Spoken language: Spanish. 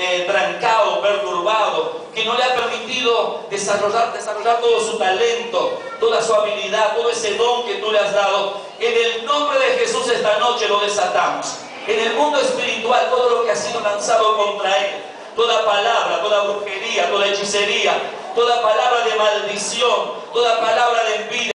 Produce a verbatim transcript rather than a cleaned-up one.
eh, trancado, perturbado, que no le ha permitido desarrollar, desarrollar todo su talento, toda su habilidad, todo ese don que tú le has dado. En el nombre de Jesús esta noche lo desatamos. En el mundo espiritual, todo lo que ha sido lanzado contra él, toda palabra, toda brujería, toda hechicería, toda palabra de maldición, toda palabra de envidia,